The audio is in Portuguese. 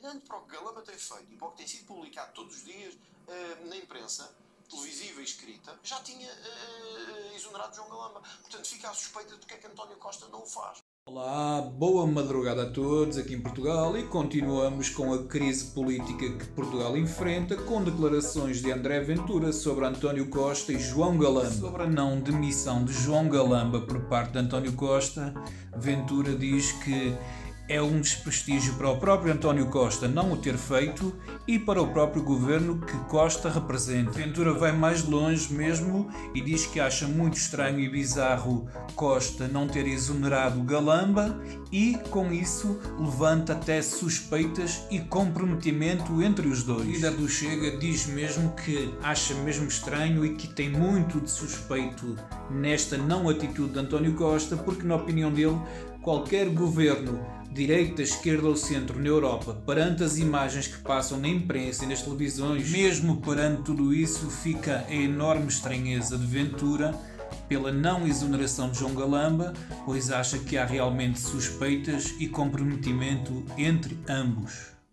olhando para o que Galamba tem feito e para o que tem sido publicado todos os dias na imprensa, televisiva e escrita, já tinha exonerado João Galamba. Portanto, fica a suspeita de porque é que António Costa não o faz. Olá, boa madrugada a todos aqui em Portugal e continuamos com a crise política que Portugal enfrenta com declarações de André Ventura sobre António Costa e João Galamba. Sobre a não demissão de João Galamba por parte de António Costa, Ventura diz que é um desprestígio para o próprio António Costa não o ter feito e para o próprio governo que Costa representa. Ventura vai mais longe mesmo e diz que acha muito estranho e bizarro Costa não ter exonerado Galamba e, com isso, levanta até suspeitas e comprometimento entre os dois. O líder do Chega diz mesmo que acha mesmo estranho e que tem muito de suspeito nesta não atitude de António Costa, porque, na opinião dele, qualquer governo, direita, esquerda ou centro na Europa, perante as imagens que passam na imprensa e nas televisões, mesmo perante tudo isso, fica a enorme estranheza de Ventura pela não exoneração de João Galamba, pois acha que há realmente suspeitas e comprometimento entre ambos.